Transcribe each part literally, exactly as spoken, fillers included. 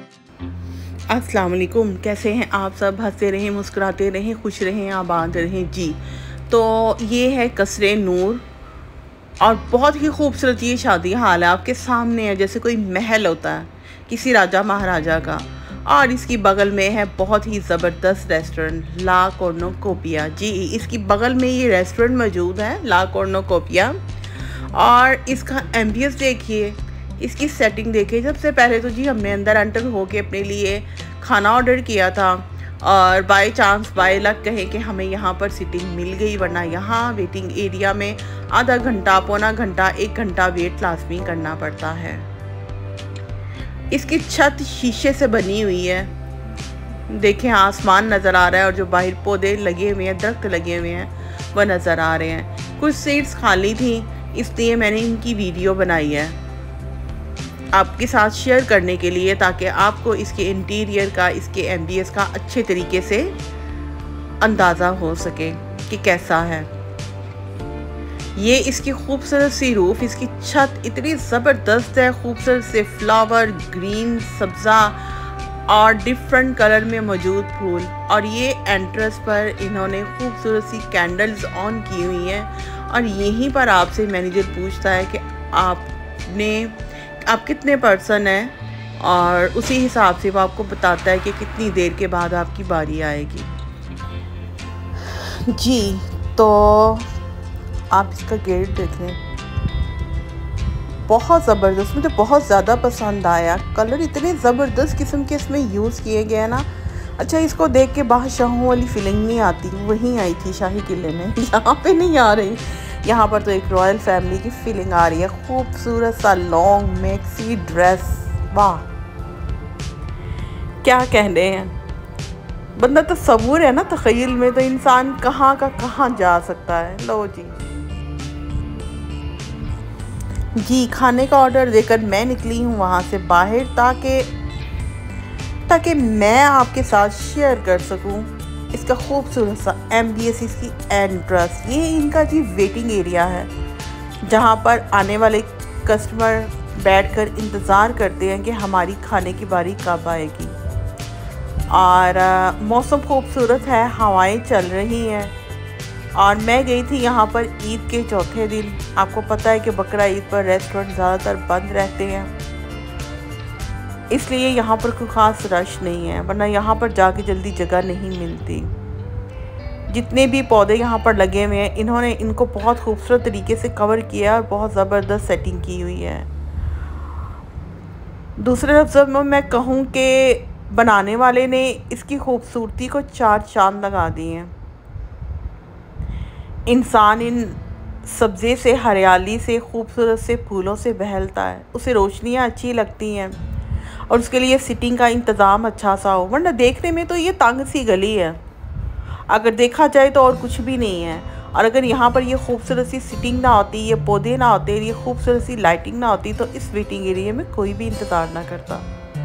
अस्सलाम वालेकुम, कैसे हैं आप सब। हंसते रहें, मुस्कुराते रहें, खुश रहें, आबाद रहें जी। तो ये है कसरे नूर और बहुत ही खूबसूरत ये शादी हाल है, आपके सामने है जैसे कोई महल होता है किसी राजा महाराजा का। और इसकी बगल में है बहुत ही ज़बरदस्त रेस्टोरेंट ला कॉर्नुकोपिया जी। इसकी बगल में ये रेस्टोरेंट मौजूद है ला कॉर्नुकोपिया। और इसका एम्बियंस देखिए, इसकी सेटिंग देखिए। सबसे पहले तो जी हमने अंदर एंटर होके अपने लिए खाना ऑर्डर किया था और बाय चांस बाय लक कहें कि हमें यहाँ पर सीटिंग मिल गई, वरना यहाँ वेटिंग एरिया में आधा घंटा, पौना घंटा, एक घंटा वेट लाजमी करना पड़ता है। इसकी छत शीशे से बनी हुई है, देखें आसमान नज़र आ रहा है और जो बाहर पौधे लगे हुए हैं, दरख्त लगे हुए हैं, वह नज़र आ रहे हैं। कुछ सीट्स खाली थी इसलिए मैंने इनकी वीडियो बनाई है आपके साथ शेयर करने के लिए, ताकि आपको इसके इंटीरियर का, इसके एम्बियंस का अच्छे तरीके से अंदाज़ा हो सके कि कैसा है। ये इसकी खूबसूरत सी रूफ, इसकी छत इतनी ज़बरदस्त है, खूबसूरत से फ्लावर, ग्रीन, सब्ज़ा और डिफरेंट कलर में मौजूद फूल। और ये एंट्रेंस पर इन्होंने खूबसूरत सी कैंडल्स ऑन की हुई हैं। और यहीं पर आपसे मैनेजर पूछता है कि आपने आप कितने पर्सन हैं और उसी हिसाब से वो आपको बताता है कि कितनी देर के बाद आपकी बारी आएगी जी। तो आप इसका गेट देखें, बहुत ज़बरदस्त, मुझे बहुत ज़्यादा पसंद आया। कलर इतने ज़बरदस्त किस्म के इसमें यूज़ किए गए हैं ना। अच्छा, इसको देख के बादशाहों वाली फीलिंग नहीं आती, वहीं आई थी शाही किले में, यहाँ पे नहीं आ रही। यहाँ पर तो एक रॉयल फैमिली की फीलिंग आ रही है। खूबसूरत सा लॉन्ग मैक्सी ड्रेस, वाह क्या कहने हैं। बंदा तो तसव्वुर है ना, तख़य्युल में तो इंसान कहाँ का कहाँ जा सकता है। लो जी जी खाने का ऑर्डर देकर मैं निकली हूँ वहाँ से बाहर, ताकि ताकि मैं आपके साथ शेयर कर सकूँ इसका खूबसूरत सा एम्बियंस, इसकी एंट्रेंस। ये इनका जी वेटिंग एरिया है जहाँ पर आने वाले कस्टमर बैठकर इंतज़ार करते हैं कि हमारी खाने की बारी कब आएगी। और आ, मौसम खूबसूरत है, हवाएं चल रही हैं। और मैं गई थी यहाँ पर ईद के चौथे दिन। आपको पता है कि बकरा ईद पर रेस्टोरेंट ज़्यादातर बंद रहते हैं, इसलिए यहाँ पर कोई ख़ास रश नहीं है, वरना यहाँ पर जाके जल्दी जगह नहीं मिलती। जितने भी पौधे यहाँ पर लगे हुए हैं, इन्होंने इनको बहुत खूबसूरत तरीके से कवर किया और बहुत ज़बरदस्त सेटिंग की हुई है। दूसरे लफ्ज़ों में मैं कहूँ कि बनाने वाले ने इसकी खूबसूरती को चार चांद लगा दिए हैं। इंसान इन सब्ज़े से, हरियाली से, खूबसूरत से फूलों से बहलता है, उसे रोशनियाँ अच्छी लगती हैं और उसके लिए सिटिंग का इंतज़ाम अच्छा सा हो, वरना देखने में तो ये तंग सी गली है, अगर देखा जाए तो और कुछ भी नहीं है। और अगर यहाँ पर ये खूबसूरत सी सिटिंग ना होती, ये पौधे ना होते, ये खूबसूरत सी लाइटिंग ना होती, तो इस वेटिंग एरिया में कोई भी इंतज़ार ना करता।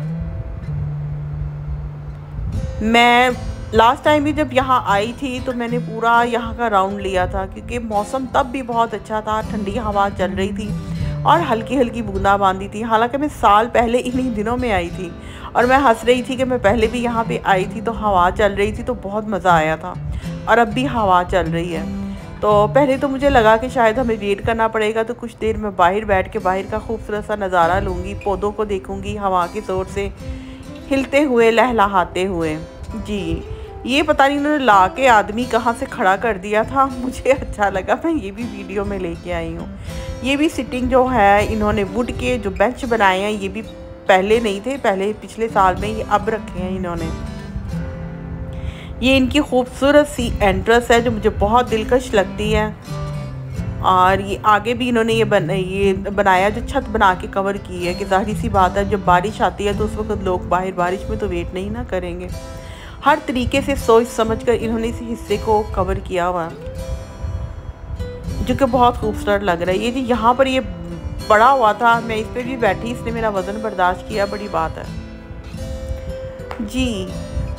मैं लास्ट टाइम भी जब यहाँ आई थी तो मैंने पूरा यहाँ का राउंड लिया था, क्योंकि मौसम तब भी बहुत अच्छा था, ठंडी हवा चल रही थी और हल्की हल्की बूंदाबांदी थी। हालांकि मैं साल पहले इन्हीं दिनों में आई थी और मैं हंस रही थी कि मैं पहले भी यहाँ पे आई थी तो हवा चल रही थी तो बहुत मज़ा आया था, और अब भी हवा चल रही है। तो पहले तो मुझे लगा कि शायद हमें वेट करना पड़ेगा, तो कुछ देर मैं बाहर बैठ के बाहर का खूबसूरत सा नज़ारा लूँगी, पौधों को देखूँगी हवा के ज़ोर से हिलते हुए, लहलहाते हुए जी। ये पता नहीं इन्होंने ला के आदमी कहाँ से खड़ा कर दिया था, मुझे अच्छा लगा, मैं ये भी वीडियो में लेके आई हूँ। ये भी सिटिंग जो है, इन्होंने वुड के जो बेंच बनाए हैं, ये भी पहले नहीं थे, पहले पिछले साल में, ये अब रखे हैं इन्होंने। ये इनकी खूबसूरत सी एंट्रेंस है जो मुझे बहुत दिलकश लगती है। और ये आगे भी इन्होंने ये बन ये बनाया, जो छत बना के कवर की है, कि ज़ाहिर सी बात है जब बारिश आती है तो उस वक्त लोग बाहर बारिश में तो वेट नहीं ना करेंगे। हर तरीके से सोच समझकर इन्होंने इस हिस्से को कवर किया हुआ, जो कि बहुत खूबसूरत लग रहा है। ये जी यहाँ पर ये बड़ा हुआ था, मैं इस पर भी बैठी, इसने मेरा वज़न बर्दाश्त किया, बड़ी बात है जी।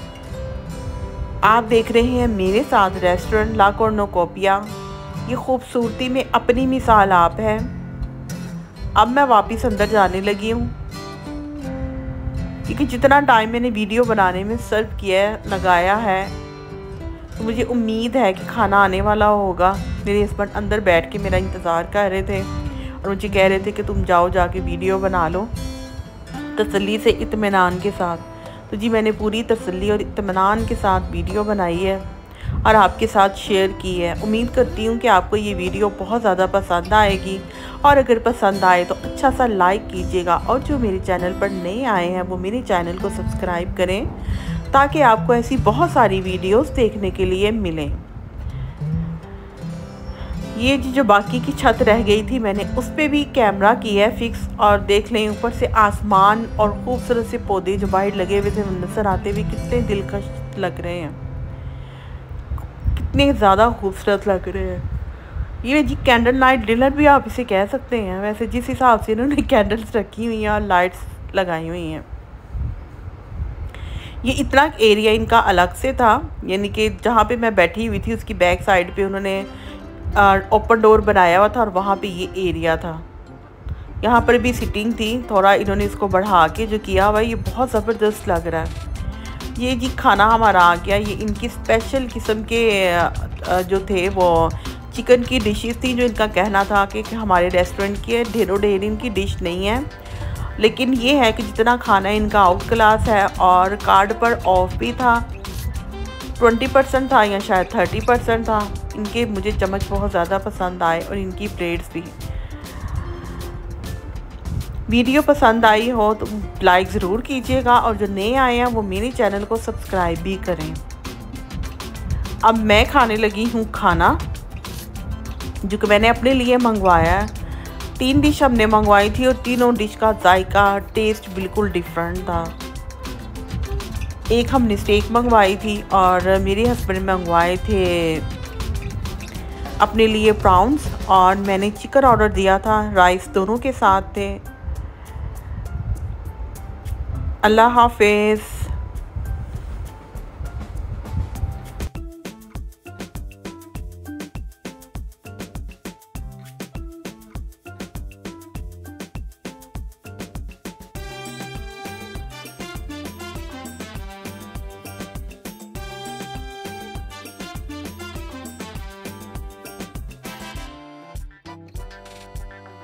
आप देख रहे हैं मेरे साथ रेस्टोरेंट ला कॉर्नुकोपिया। ये खूबसूरती में अपनी मिसाल आप है। अब मैं वापस अंदर जाने लगी हूँ। क्योंकि जितना टाइम मैंने वीडियो बनाने में सर्व किया है, लगाया है, तो मुझे उम्मीद है कि खाना आने वाला होगा। मेरे हस्बैंड अंदर बैठ के मेरा इंतज़ार कर रहे थे और मुझे कह रहे थे कि तुम जाओ जाके वीडियो बना लो तसल्ली से, इत्मीनान के साथ। तो जी मैंने पूरी तसल्ली और इत्मीनान के साथ वीडियो बनाई है और आपके साथ शेयर की है। उम्मीद करती हूँ कि आपको ये वीडियो बहुत ज़्यादा पसंद आएगी, और अगर पसंद आए तो अच्छा सा लाइक कीजिएगा, और जो मेरे चैनल पर नए आए हैं वो मेरे चैनल को सब्सक्राइब करें ताकि आपको ऐसी बहुत सारी वीडियोस देखने के लिए मिलें। ये जो बाकी की छत रह गई थी मैंने उस पर भी कैमरा किया है फिक्स, और देख लें ऊपर से आसमान और खूबसूरत से पौधे जो बाहर लगे हुए थे नज़र आते हुए कितने दिलकश लग रहे हैं, कितने ज़्यादा खूबसूरत लग रहे हैं। ये जी कैंडल नाइट डिनर भी आप इसे कह सकते हैं वैसे, जिस हिसाब से इन्होंने कैंडल्स रखी हुई हैं और लाइट्स लगाई हुई हैं। ये इतना एरिया इनका अलग से था, यानी कि जहाँ पे मैं बैठी हुई थी उसकी बैक साइड पे उन्होंने ओपन डोर बनाया हुआ था और वहाँ पे ये एरिया था। यहाँ पर भी सिटिंग थी, थोड़ा इन्होंने इसको बढ़ा के जो किया हुआ ये बहुत ज़बरदस्त लग रहा है। ये जी खाना हमारा आ गया। ये इनकी स्पेशल किस्म के जो थे वो चिकन की डिशेस थी, जो इनका कहना था कि हमारे रेस्टोरेंट की ढेरों ढेर इनकी डिश नहीं है, लेकिन ये है कि जितना खाना इनका आउट क्लास है। और कार्ड पर ऑफ भी था, ट्वेंटी परसेंट था या शायद थर्टी परसेंट था। इनके मुझे चम्मच बहुत ज़्यादा पसंद आए और इनकी प्लेट्स भी। वीडियो पसंद आई हो तो लाइक ज़रूर कीजिएगा, और जो नए आए हैं वो मेरे चैनल को सब्सक्राइब भी करें। अब मैं खाने लगी हूँ खाना जो कि मैंने अपने लिए मंगवाया है। तीन डिश हमने मंगवाई थी और तीनों डिश का जायका टेस्ट बिल्कुल डिफरेंट था। एक हमने स्टेक मंगवाई थी और मेरे हस्बैंड मंगवाए थे अपने लिए प्राउंस, और मैंने चिकन ऑर्डर दिया था। राइस दोनों के साथ थे। अल्लाह हाफिज़।